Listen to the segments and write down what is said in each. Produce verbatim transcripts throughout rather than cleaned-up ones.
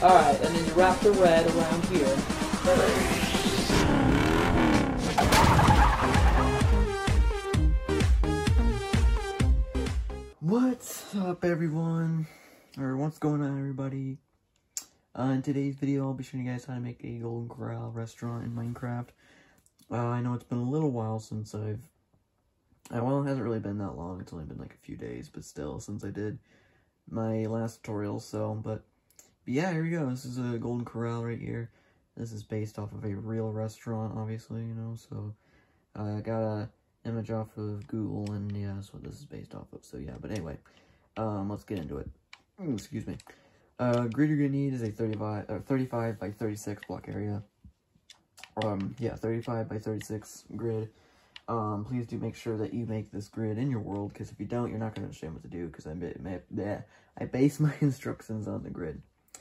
Alright, and then you wrap the red around here. What's up, everyone? Or what's going on, everybody? Uh, in today's video, I'll be showing you guys how to make a Golden Corral restaurant in Minecraft. Uh, I know it's been a little while since I've... Uh, well, it hasn't really been that long. It's only been like a few days, but still, since I did my last tutorial, so... But, but yeah, here we go. This is a Golden Corral right here. This is based off of a real restaurant, obviously, you know, so... Uh, I got a image off of Google, and yeah, that's what this is based off of, so yeah. But anyway, um, let's get into it. Excuse me. Uh, grid you're gonna need is a thirty-five, uh, thirty-five by thirty-six block area. Um, yeah, thirty-five by thirty-six grid. Um, please do make sure that you make this grid in your world, because if you don't, you're not gonna understand what to do, because I, I, I base my instructions on the grid.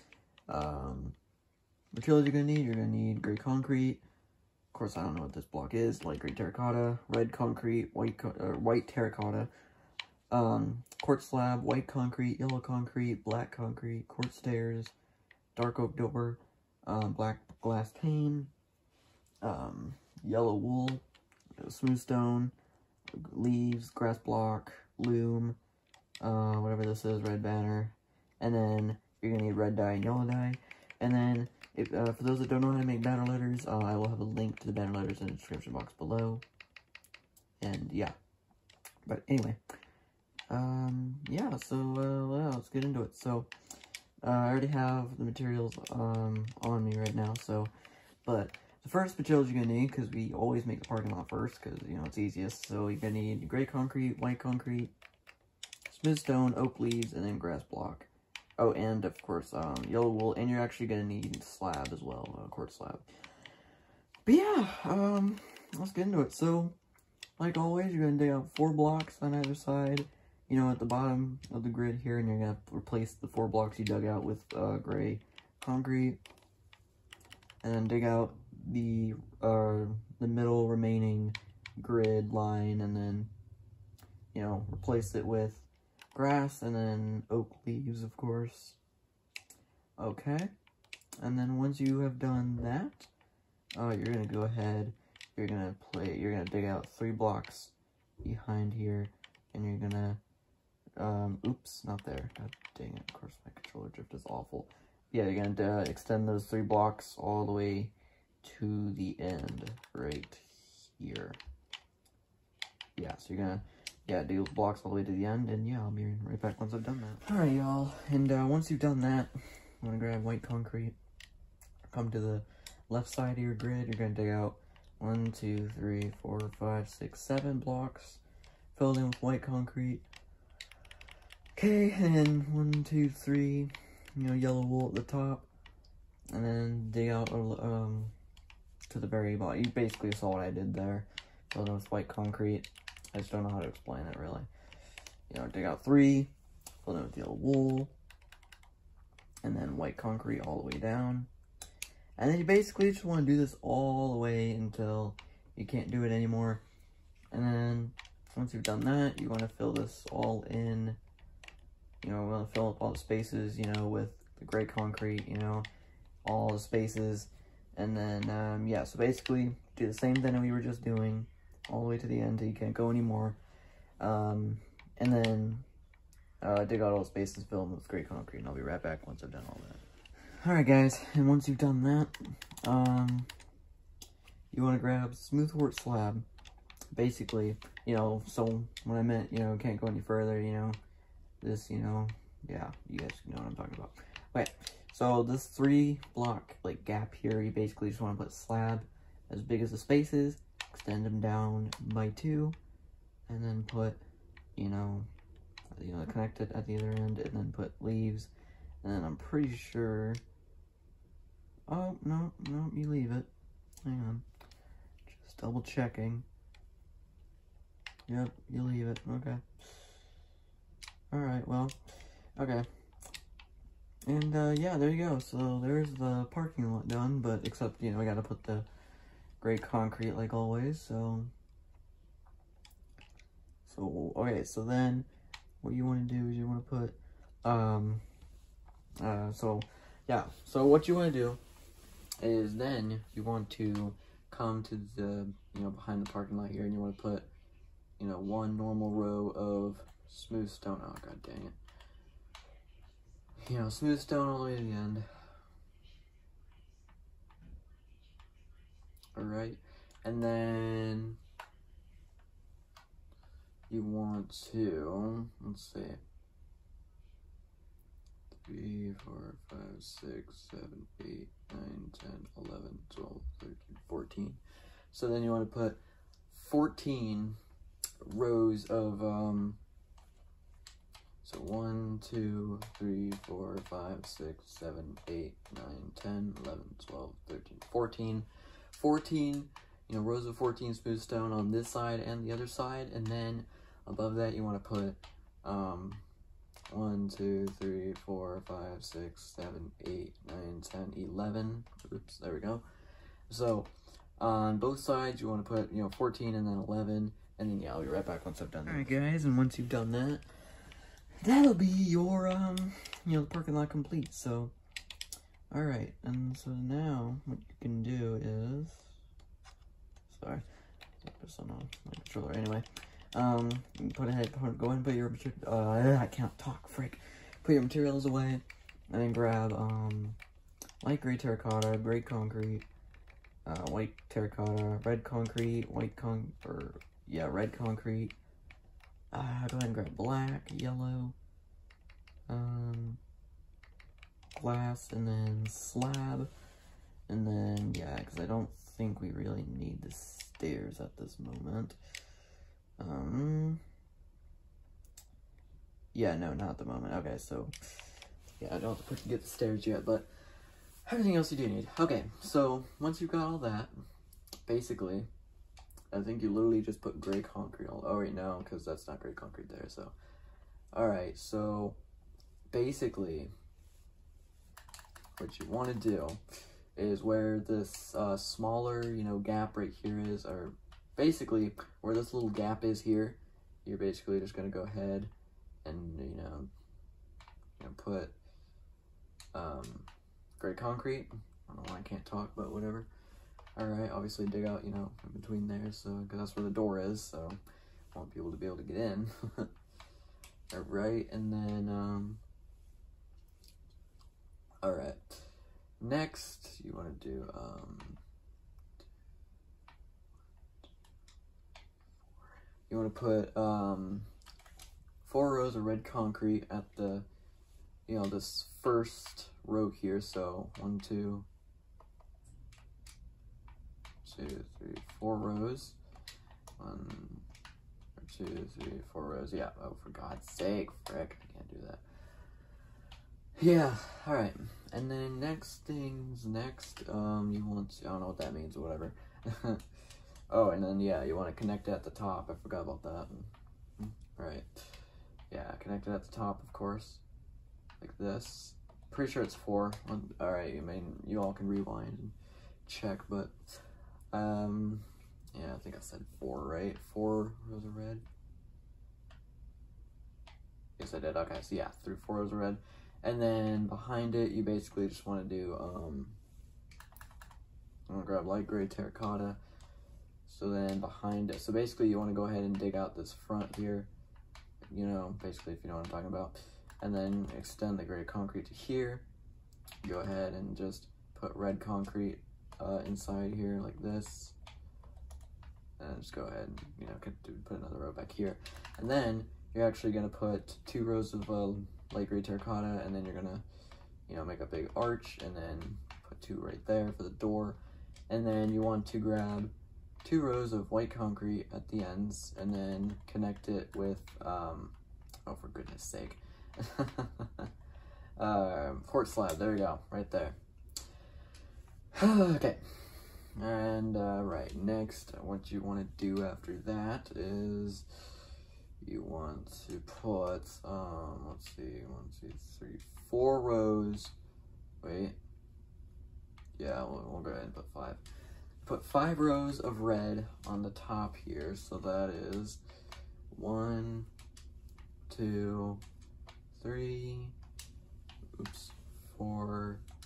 Um, materials you're gonna need, you're gonna need gray concrete. Of course, I don't know what this block is, like gray terracotta, red concrete, white, co uh, white terracotta, um, quartz slab, white concrete, yellow concrete, black concrete, quartz stairs, dark oak door, um, black glass pane, um, yellow wool, smooth stone, leaves, grass block, loom, uh, whatever this is, red banner, and then you're gonna need red dye and yellow dye, and then, if, uh, for those that don't know how to make banner letters, uh, I will have a link to the banner letters in the description box below, and yeah, but anyway, um, yeah, so, uh, well, let's get into it. So, uh, I already have the materials, um, on me right now, so, but the first materials you're gonna need, because we always make the parking lot first, because, you know, it's easiest, so you're gonna need gray concrete, white concrete, smooth stone, oak leaves, and then grass block. Oh, and, of course, um, yellow wool, and you're actually gonna need slab as well, uh, quartz slab. But yeah, um, let's get into it. So, like always, you're gonna dig out four blocks on either side, you know, at the bottom of the grid here, and you're gonna replace the four blocks you dug out with, uh, gray concrete, and then dig out the, uh, the middle remaining grid line, and then, you know, replace it with grass, and then oak leaves, of course. Okay, and then once you have done that, uh, you're gonna go ahead, you're gonna play, you're gonna dig out three blocks behind here, and you're gonna, um, oops, not there, god dang it, of course my controller drift is awful. Yeah, you're gonna uh, extend those three blocks all the way to the end, right here. Yeah, so you're gonna Yeah, do blocks all the way to the end, and yeah, I'll be right back once I've done that. Alright, y'all, and uh, once you've done that, I'm gonna grab white concrete, come to the left side of your grid, you're gonna dig out one, two, three, four, five, six, seven blocks, fill them with white concrete. Okay, and then one, two, three, you know, yellow wool at the top, and then dig out um, to the very bottom. You basically saw what I did there, fill them with white concrete. I just don't know how to explain it, really. You know, dig out three, fill them with yellow wool, and then white concrete all the way down. And then you basically just want to do this all the way until you can't do it anymore. And then, once you've done that, you want to fill this all in, you know, want to fill up all the spaces, you know, with the gray concrete, you know, all the spaces. And then, um, yeah, so basically, do the same thing that we were just doing, all the way to the end until you can't go anymore. Um, and then uh, dig out all the spaces, fill them with gray concrete, and I'll be right back once I've done all that. Alright guys, and once you've done that, um, you want to grab smooth quartz slab. Basically, you know, so when I meant, you know, can't go any further, you know, this, you know, yeah, you guys know what I'm talking about. Okay, so this three block, like, gap here, you basically just want to put slab as big as the spaces, extend them down by two, and then put, you know, you know, connect it at the other end, and then put leaves, and then I'm pretty sure, oh, no, no, you leave it, hang on, just double checking, yep, you leave it, okay, alright, well, okay, and, uh, yeah, there you go, so there's the parking lot done, but, except, you know, I gotta put the gray concrete like always, so, so, okay, so then, what you want to do is you want to put, um, uh, so, yeah, so what you want to do is then you want to come to the, you know, behind the parking lot here, and you want to put, you know, one normal row of smooth stone. Oh, god dang it. You know, smooth stone all the way to the end. Alright, and then you want to, let's see, three, four, five, six, seven, eight, nine, ten, eleven, twelve, thirteen, fourteen. So then you want to put fourteen rows of, um, so one, two, three, four, five, six, seven, eight, nine, ten, eleven, twelve, thirteen, fourteen. fourteen, you know, rows of fourteen smooth stone on this side and the other side, and then above that you want to put um, one, two, three, four, five, six, seven, eight, nine, ten, eleven. Oops, there we go. So on both sides you want to put, you know, fourteen and then eleven, and then yeah, I'll be right back once I've done that. Alright guys, and once you've done that, that'll be your, um, you know, the parking lot complete, so. Alright, and so now what you can do is, sorry, put this on my controller anyway. Um, you can put ahead, put, go ahead and put your, uh, I can't talk, frick. Put your materials away, and then grab, um, light gray terracotta, gray concrete, uh, white terracotta, red concrete, white con, or, yeah, red concrete. Uh, go ahead and grab black, yellow, um, glass, and then slab, and then, yeah, because I don't think we really need the stairs at this moment. Um, yeah, no, not at the moment. Okay, so, yeah, I don't have to put, get the stairs yet, but everything else you do need. Okay, so, once you've got all that, basically, I think you literally just put gray concrete all, oh wait, no, because that's not gray concrete there, so, alright, so, basically, what you want to do is where this uh, smaller, you know, gap right here is, or basically where this little gap is here, you're basically just going to go ahead and, you know, you know put um, gray concrete. I don't know why I can't talk, but whatever. Alright, obviously dig out, you know, in between there, so, because that's where the door is, so I want people to be able to get in. Alright, and then, um, alright, next, you want to do, um, you want to put, um, four rows of red concrete at the, you know, this first row here, so, one, two, two, three, four rows, one, two, three, four rows, yeah, oh, for God's sake, frick, I can't do that. Yeah, alright, and then next things, next, um, you want to, I don't know what that means, or whatever. Oh, and then, yeah, you want to connect it at the top, I forgot about that. Right, yeah, connect it at the top, of course, like this. Pretty sure it's four. Alright, I mean, you all can rewind and check, but, um, yeah, I think I said four, right? Four rows of red. Yes, I did, okay, so yeah, through four rows of red. And then behind it, you basically just want to do, um, I'm going to grab light gray terracotta. So then behind it, so basically you want to go ahead and dig out this front here, you know, basically if you know what I'm talking about. And then extend the gray concrete to here. Go ahead and just put red concrete uh, inside here like this. And just go ahead and, you know, put another row back here. And then you're actually going to put two rows of uh, light gray terracotta, and then you're gonna, you know, make a big arch, and then put two right there for the door. And then you want to grab two rows of white concrete at the ends, and then connect it with, um, oh, for goodness sake, uh, port slab, there we go, right there. Okay, and, uh, right, next, what you want to do after that is, you want to put, um, let's see, one, two, three, four rows, wait, yeah, we'll, we'll go ahead and put five. Put five rows of red on the top here, so that is one, two, three, oops, four,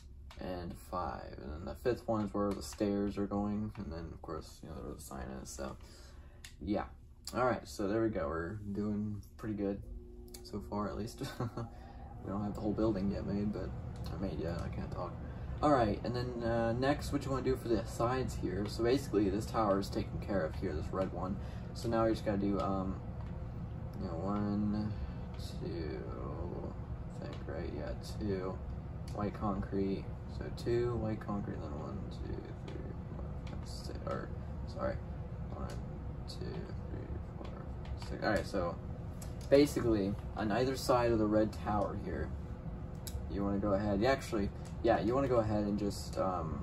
and five. And then the fifth one is where the stairs are going, and then of course, you know, where the sign is. So yeah. All right, so there we go. We're doing pretty good so far, at least. We don't have the whole building yet made, but I made yet. I can't talk. All right, and then uh, next, what you want to do for the sides here. So basically, this tower is taken care of here, this red one. So now you just gotta do um, you know, one, two, I think, right? Yeah, two white concrete. So two white concrete, then one, two, three, four, five, six. Or sorry, one, two, three, four, five, six. All right, so basically, on either side of the red tower here, you want to go ahead. You actually, yeah, you want to go ahead and just um,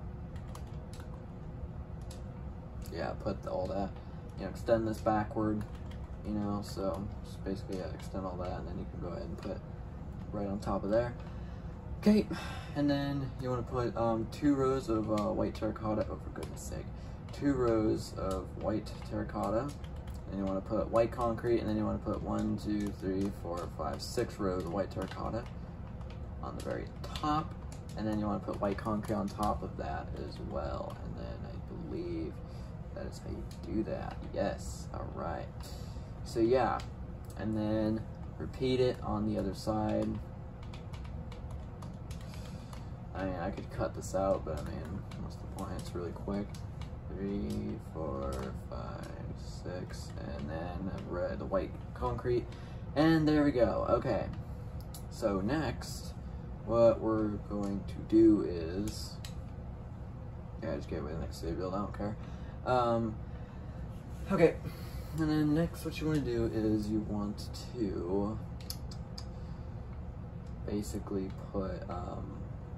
yeah, put the, all that. You know, extend this backward. You know, so just basically yeah, extend all that, and then you can go ahead and put right on top of there. Okay, and then you want to put um, two rows of uh, white terracotta. Oh, for goodness sake, two rows of white terracotta. And you want to put white concrete, and then you want to put one, two, three, four, five, six rows of white terracotta on the very top, and then you want to put white concrete on top of that as well. And then I believe that is how you do that. Yes. All right. So yeah, and then repeat it on the other side. I mean, I could cut this out, but I mean, what's the point? It's really quick. Three, four, five, six, and then red, the white concrete, and there we go. Okay, so next, what we're going to do is, yeah, just get away the next city build. I don't care. Um, okay, and then next, what you want to do is you want to basically put, um,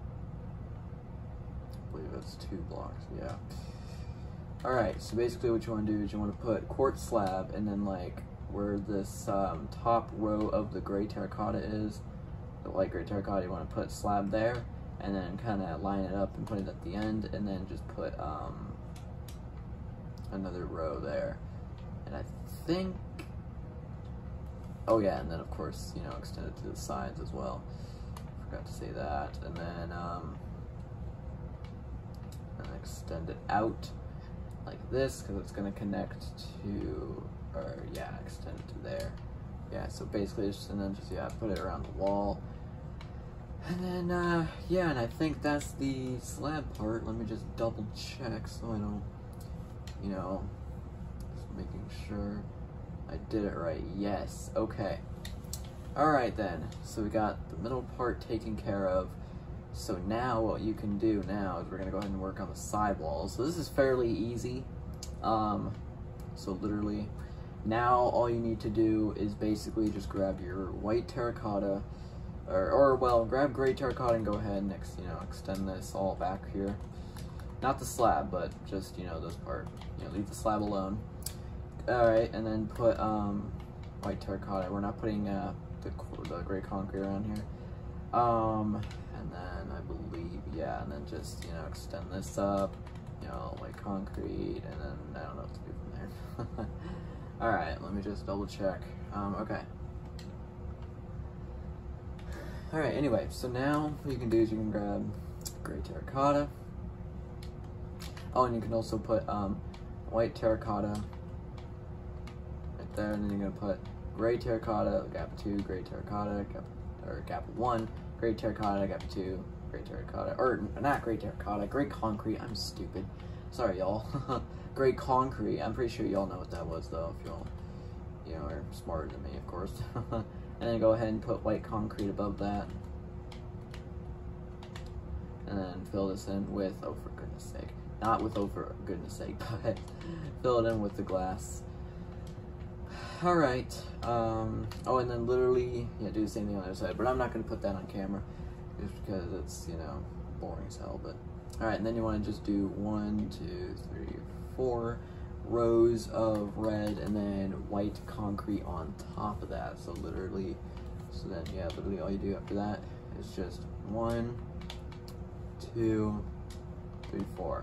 I believe it's two blocks. Yeah. Alright, so basically what you want to do is you want to put quartz slab, and then like where this um, top row of the gray terracotta is, the light gray terracotta, you want to put slab there, and then kind of line it up and put it at the end, and then just put um, another row there. And I think, oh yeah, and then of course, you know, extend it to the sides as well. Forgot to say that. And then um, and extend it out like this, because it's going to connect to, or yeah, extend it to there. Yeah, so basically just, and then just, yeah, put it around the wall. And then, uh, yeah, and I think that's the slab part. Let me just double check so I don't, you know, just making sure I did it right. Yes, okay. Alright then, so we got the middle part taken care of. So now what you can do now is we're gonna go ahead and work on the side walls. So this is fairly easy. Um, so literally, now all you need to do is basically just grab your white terracotta, or, or well, grab gray terracotta and go ahead and ex, you know, extend this all back here. Not the slab, but just, you know, this part. You know, leave the slab alone. All right, and then put um, white terracotta. We're not putting uh, the, the gray concrete around here. Um, and then I believe, yeah, and then just, you know, extend this up, you know, white concrete, and then I don't know what to do from there. All right, let me just double check. Um, okay. All right, anyway, so now what you can do is you can grab gray terracotta. Oh, and you can also put um, white terracotta right there, and then you're gonna put gray terracotta, gap two, gray terracotta, gap, or gap one, gray terracotta, gap two, gray terracotta, or not gray terracotta, gray concrete. I'm stupid. Sorry, y'all. Gray concrete. I'm pretty sure y'all know what that was, though. If y'all, you know, are smarter than me, of course. And then go ahead and put white concrete above that, and then fill this in with, oh, for goodness sake, not with, oh, for goodness sake, but fill it in with the glass. All right. Um, oh, and then literally, yeah, do the same thing on the other side, but I'm not going to put that on camera just because it's, you know, boring as hell. But all right, and then you want to just do one, two, three, four rows of red, and then white concrete on top of that. So literally, so then, yeah, literally all you do after that is just one, two, three, four,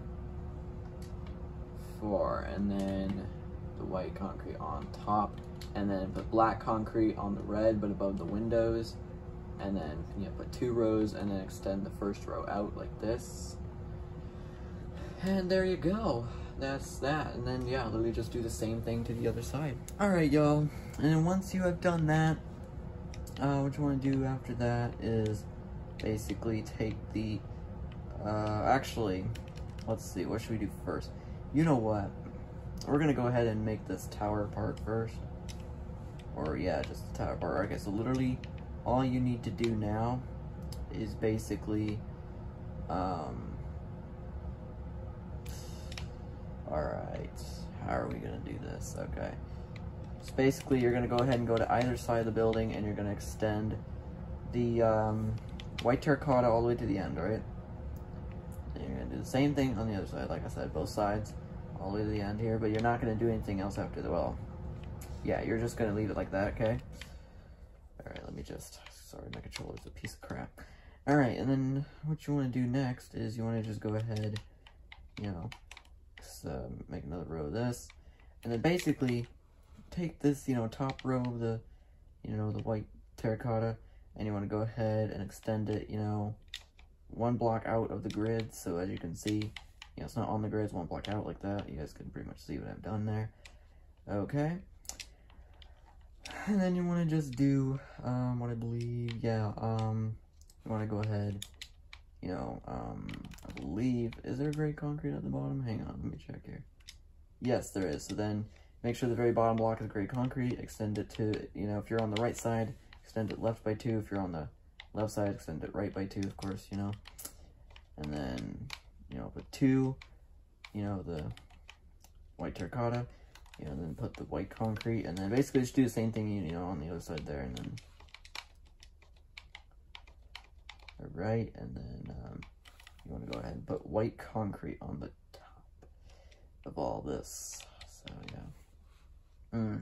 four, and then the white concrete on top, and then put black concrete on the red but above the windows, and then you know, put two rows and then extend the first row out like this. And there you go. That's that. And then yeah, literally just do the same thing to the other side. Alright y'all, and then once you have done that, uh, what you want to do after that is basically take the, uh, actually, let's see, what should we do first? You know what? We're gonna go ahead and make this tower part first. Or yeah, just the tower part. Okay, so literally all you need to do now is basically, um, alright, how are we gonna do this? Okay. So basically you're gonna go ahead and go to either side of the building and you're gonna extend the, um, white terracotta all the way to the end, right? And you're gonna do the same thing on the other side, like I said, both sides, all the way to the end here, but you're not gonna do anything else after the, well, yeah, you're just gonna leave it like that, okay? Alright, let me just, sorry, my controller's a piece of crap. Alright, and then what you wanna do next is you wanna just go ahead, you know, just, uh, make another row of this, and then basically take this, you know, top row of the, you know, the white terracotta, and you want to go ahead and extend it, you know, one block out of the grid. So as you can see, you know, it's not on the grid, it's one block out like that. You guys can pretty much see what I've done there. Okay. And then you want to just do, um, what I believe, yeah, um, you want to go ahead, you know, um, I believe, is there gray concrete at the bottom? Hang on, let me check here. Yes, there is. So then make sure the very bottom block is gray concrete, extend it to, you know, if you're on the right side, extend it left by two. If you're on the left side, extend it right by two, of course, you know. And then, you know, put two, you know, the white terracotta, you know, and then put the white concrete, and then basically just do the same thing, you know, on the other side there, and then, right, and then, um, you want to go ahead and put white concrete on the top of all this, so, yeah. Mm.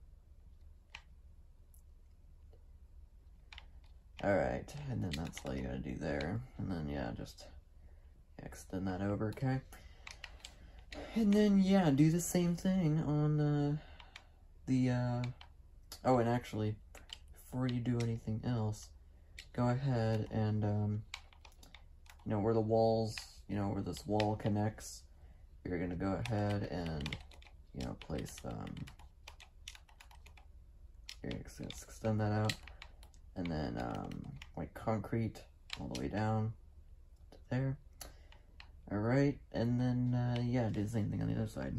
Alright, and then that's all you gotta do there. And then, yeah, just extend that over, okay? And then, yeah, do the same thing on uh, the, uh... oh, and actually, before you do anything else, go ahead and, um, you know, where the walls, you know, where this wall connects, you're gonna go ahead and, you know, place, um... you're gonna extend that out. And then, um, white concrete all the way down to there. Alright, and then, uh, yeah, do the same thing on the other side.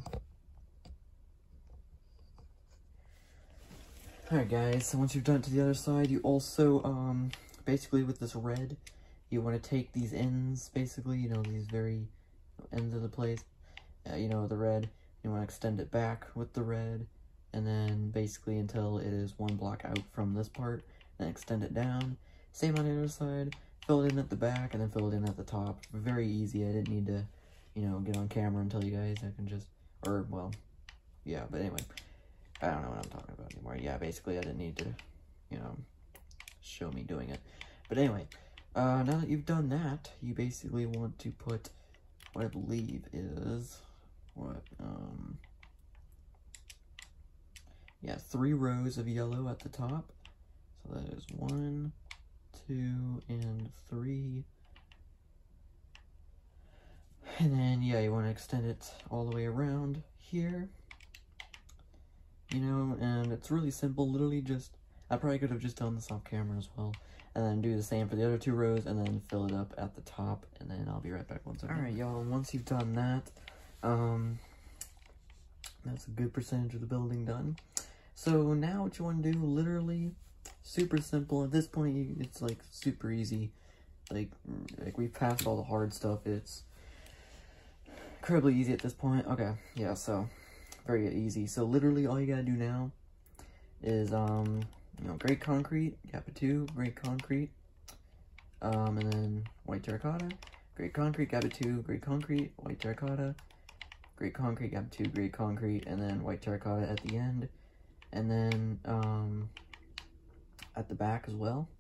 Alright guys, so once you've done it to the other side, you also, um, basically with this red, you want to take these ends, basically, you know, these very ends of the place, uh, you know, the red, you want to extend it back with the red, and then basically until it is one block out from this part, then extend it down. Same on the other side. Fill it in at the back and then fill it in at the top. Very easy. I didn't need to, you know, get on camera and tell you guys. I can just, or, well, yeah, but anyway. I don't know what I'm talking about anymore. Yeah, basically I didn't need to, you know, show me doing it. But anyway, uh, now that you've done that, you basically want to put what I believe is, what, um, yeah, three rows of yellow at the top. So that is one, two, and three. And then, yeah, you want to extend it all the way around here. You know, and it's really simple, literally just, I probably could have just done this off camera as well. And then do the same for the other two rows, and then fill it up at the top, and then I'll be right back once I'm done. Alright, y'all, once you've done that, um, that's a good percentage of the building done. So now what you want to do, literally, super simple. At this point, you, it's like super easy. Like, like we've passed all the hard stuff. It's incredibly easy at this point. Okay, yeah, so very easy. So literally all you gotta do now is, um, you know, gray concrete, GAPA two, gray concrete, um, and then white terracotta, gray concrete, GAPA two, gray concrete, white terracotta, gray concrete, GAPA two, gray concrete, and then white terracotta at the end. And then, um, at the back as well.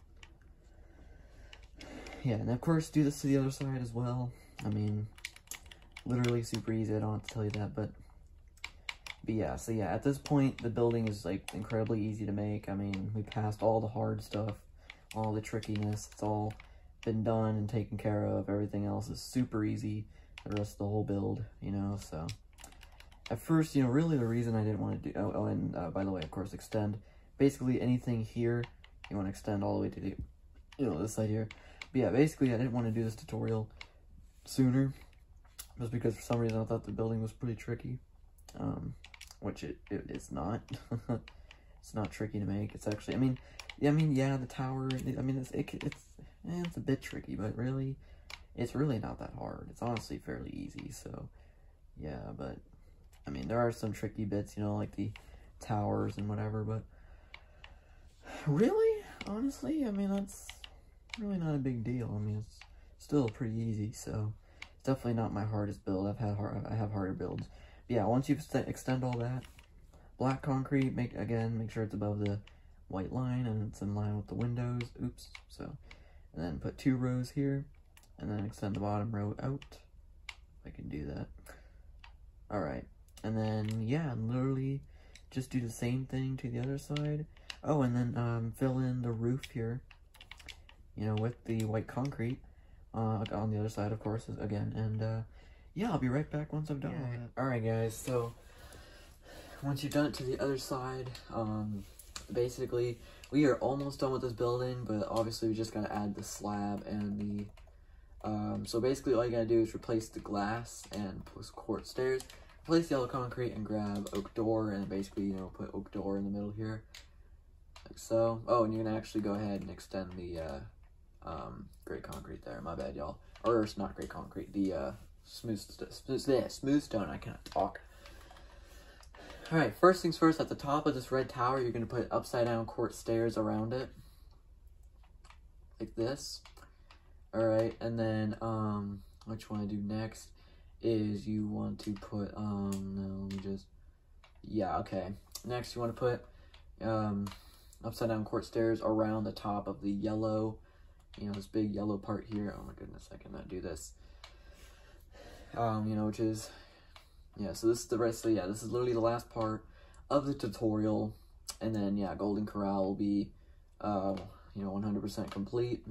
Yeah, and of course, do this to the other side as well. I mean, literally super easy, I don't have to tell you that, but, but yeah, so yeah, at this point, the building is, like, incredibly easy to make. I mean, we passed all the hard stuff. all the trickiness. It's all been done and taken care of. Everything else is super easy. The rest of the whole build, you know, so. At first, you know, really the reason I didn't want to do, oh, oh and uh, by the way, of course, extend. Basically, anything here, you want to extend all the way to the, you know, this side here. But yeah, basically, I didn't want to do this tutorial sooner. Just because for some reason I thought the building was pretty tricky. Um, which it, it it's not. It's not tricky to make. It's actually, I mean, yeah, I mean, yeah, the tower, I mean, it's, it, it's, eh, it's a bit tricky, but really, it's really not that hard. It's honestly fairly easy, so, yeah, but, I mean, there are some tricky bits, you know, like the towers and whatever, but, really, honestly, I mean, that's really not a big deal. I mean, it's still pretty easy, so, it's definitely not my hardest build. I've had hard, I have harder builds. But yeah, once you extend all that, black concrete, make again, make sure it's above the white line and it's in line with the windows. Oops. So, and then put two rows here, and then extend the bottom row out. I can do that. All right, and then yeah, literally just do the same thing to the other side. Oh, and then um, fill in the roof here. You know, with the white concrete uh, on the other side, of course, again. And uh, yeah, I'll be right back once I've done all that. All right, guys. So. Once you've done it to the other side, um, basically, we are almost done with this building, but obviously we just gotta add the slab and the, um, so basically all you gotta do is replace the glass and put quartz stairs, replace the yellow concrete and grab oak door, and basically, you know, put oak door in the middle here, like so. Oh, and you're gonna actually go ahead and extend the, uh, um, gray concrete there, my bad, y'all. Or, it's not gray concrete, the, uh, smooth, smooth, yeah, smooth stone, I cannot talk. Alright, first things first, at the top of this red tower, you're going to put upside down quartz stairs around it. Like this. Alright, and then, um, what you want to do next is you want to put, um, no, let me just, yeah, okay. Next, you want to put, um, upside down quartz stairs around the top of the yellow, you know, this big yellow part here. Oh my goodness, I cannot do this. Um, you know, which is... Yeah, so this is the rest of, yeah, this is literally the last part of the tutorial, and then, yeah, Golden Corral will be, uh, you know, one hundred percent complete,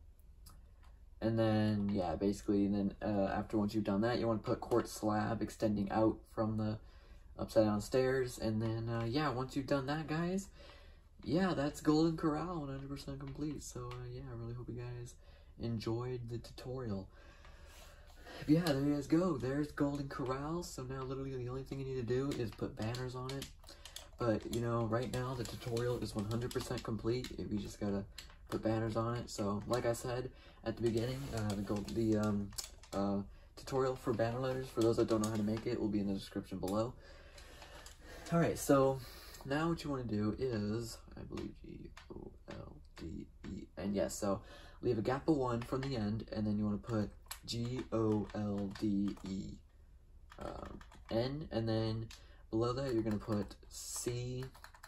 and then, yeah, basically, and then, uh, after once you've done that, you want to put quartz slab extending out from the upside down stairs, and then, uh, yeah, once you've done that, guys, yeah, that's Golden Corral, one hundred percent complete, so, uh, yeah, I really hope you guys enjoyed the tutorial. Yeah, there you guys go. There's Golden Corral. So now literally the only thing you need to do is put banners on it. But, you know, right now the tutorial is one hundred percent complete. You just gotta put banners on it. So, like I said at the beginning, uh, the, gold, the um, uh, tutorial for banner letters, for those that don't know how to make it, will be in the description below. Alright, so now what you want to do is, I believe G O L D E, and yes, so leave a gap of one from the end, and then you want to put G O L D E um, N, and then below that you're going to put C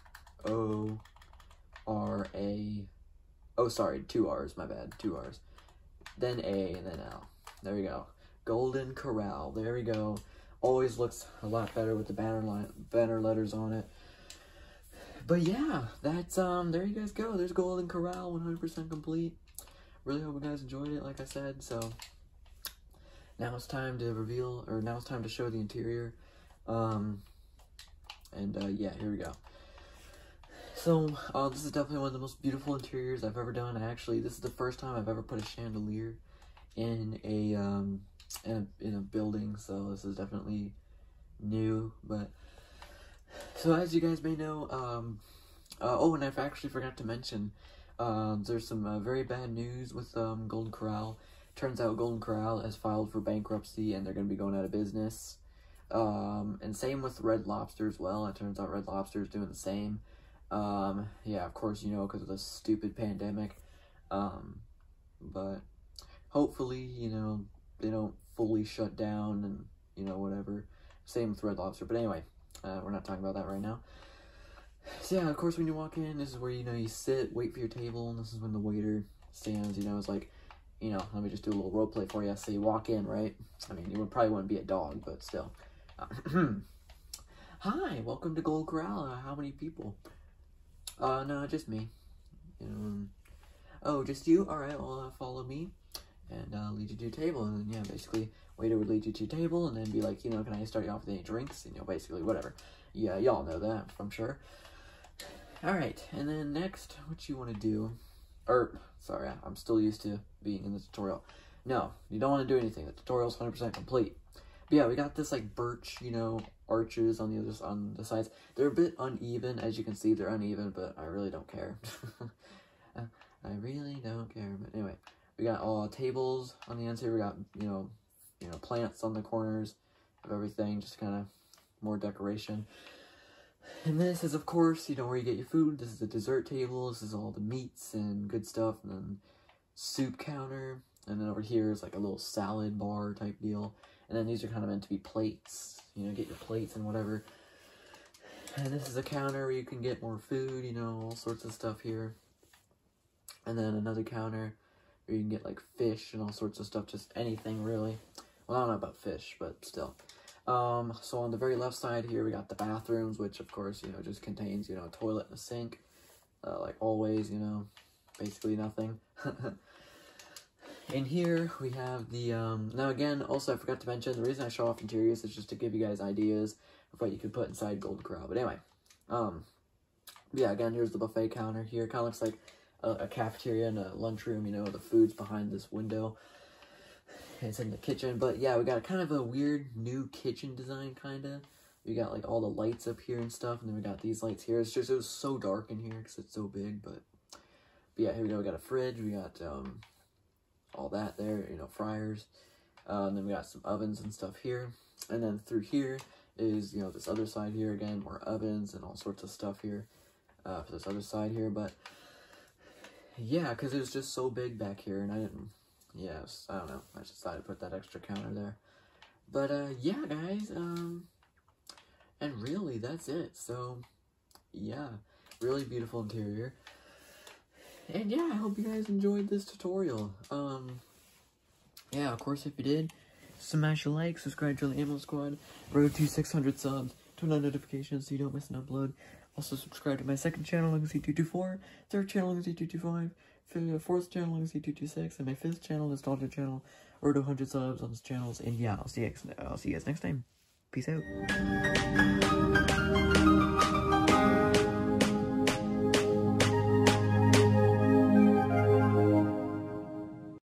O R A, oh sorry, two R's, my bad, two R's, then A, and then L. There we go. Golden Corral, there we go. Always looks a lot better with the banner line, banner letters on it. But yeah, that's, um, there you guys go. There's Golden Corral, one hundred percent complete. Really hope you guys enjoyed it, like I said, so... Now it's time to reveal, or now it's time to show the interior, um, and, uh, yeah, here we go. So, uh, this is definitely one of the most beautiful interiors I've ever done. Actually, this is the first time I've ever put a chandelier in a, um, in a, in a building, so this is definitely new, but, so as you guys may know, um, uh, oh, and I've actually forgot to mention, um, there's some, uh, very bad news with, um, Golden Corral. Turns out Golden Corral has filed for bankruptcy and they're going to be going out of business. Um, and same with Red Lobster as well. It turns out Red Lobster is doing the same. Um, yeah, of course, you know, because of the stupid pandemic. Um, but hopefully, you know, they don't fully shut down and, you know, whatever. Same with Red Lobster. But anyway, uh, we're not talking about that right now. So yeah, of course, when you walk in, this is where, you know, you sit, wait for your table, and this is when the waiter stands, you know, it's like, you know, let me just do a little role play for you. So you walk in, right? I mean, you would probably wouldn't be a dog, but still. Uh, Hi, welcome to Golden Corral. Uh, how many people? Uh, no, just me. You know, oh, just you? Alright, well, uh, follow me, and uh, lead you to your table, and then, yeah, basically, waiter would lead you to your table, and then be like, you know, can I start you off with any drinks, and, you know, basically, whatever. Yeah, y'all know that, I'm sure. Alright, and then next, what you want to do, or, sorry, I'm still used to being in the tutorial. No, you don't want to do anything, the tutorial's one hundred percent complete. But yeah, we got this, like, birch, you know, arches on the other on the sides. They're a bit uneven, as you can see, they're uneven, but I really don't care. I really don't care, but anyway, we got all tables on the ends here. We got, you know, you know, plants on the corners of everything, just kind of more decoration. And this is, of course, you know, where you get your food. This is the dessert table. This is all the meats and good stuff, and then soup counter. And then over here is like a little salad bar type deal. And then these are kind of meant to be plates, you know, get your plates and whatever. And this is a counter where you can get more food, you know, all sorts of stuff here. And then another counter where you can get like fish and all sorts of stuff, just anything really. Well, I don't know about fish, but still. Um, so on the very left side here, we got the bathrooms, which of course, you know, just contains, you know, a toilet and a sink. Uh, like always, you know, basically nothing. In here, we have the, um, now again, also I forgot to mention, the reason I show off interiors is just to give you guys ideas of what you could put inside Golden Corral. But anyway, um, yeah, again, here's the buffet counter here. It kind of looks like a, a cafeteria and a lunchroom, you know, the food's behind this window. It's in the kitchen, but yeah, we got kind of a weird new kitchen design, kind of. We got, like, all the lights up here and stuff, and then we got these lights here. It's just, it was so dark in here because it's so big, but, but yeah, here we go. We got a fridge. We got, um... all that there, you know, fryers, uh, and then we got some ovens and stuff here, and then through here is, you know, this other side here, again, more ovens and all sorts of stuff here, uh, for this other side here, but, yeah, because it was just so big back here, and I didn't, yes, I don't know, I just decided to put that extra counter there, but, uh, yeah, guys, um, and really, that's it, so, yeah, really beautiful interior. And yeah, I hope you guys enjoyed this tutorial. Um, yeah, of course, if you did, smash a like, subscribe to the Ammo Squad, road to six hundred subs, turn on notifications so you don't miss an upload. Also, subscribe to my second channel, Legacy two two four, third channel, Legacy two two five, fourth channel, Legacy two two six, and my fifth channel, Nostalgia channel, road to one hundred subs on those channels. And yeah, I'll see you guys, I'll see you guys next time. Peace out.